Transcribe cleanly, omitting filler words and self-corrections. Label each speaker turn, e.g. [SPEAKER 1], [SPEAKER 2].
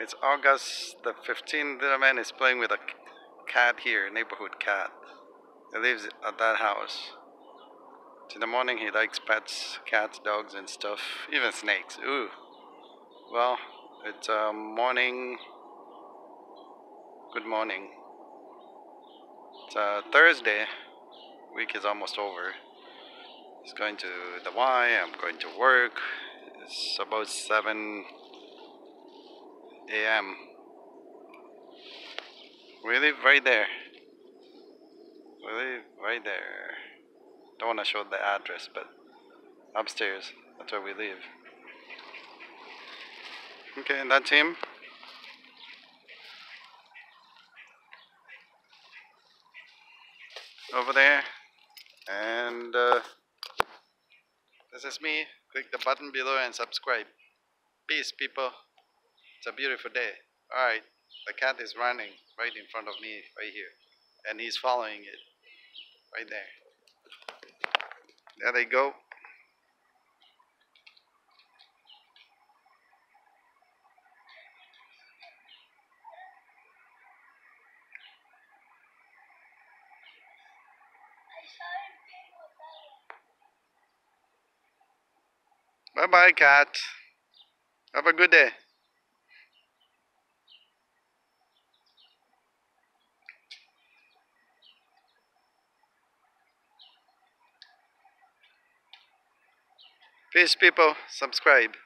[SPEAKER 1] It's August the 15th. The man is playing with a cat here, neighborhood cat. He lives at that house. In the morning, he likes pets, cats, dogs, and stuff, even snakes. Ooh. Well, it's morning. Good morning. It's Thursday. Week is almost over. He's going to the Y. I'm going to work. It's about 7 a.m. We live right there. We live right there. Don't want to show the address, but upstairs. That's where we live. Okay, and that's him. Over there. And this is me. Click the button below and subscribe. Peace, people. It's a beautiful day. Alright, the cat is running right in front of me, right here. And he's following it. Right there. There they go. Bye bye, cat. Have a good day. Peace, people. Subscribe.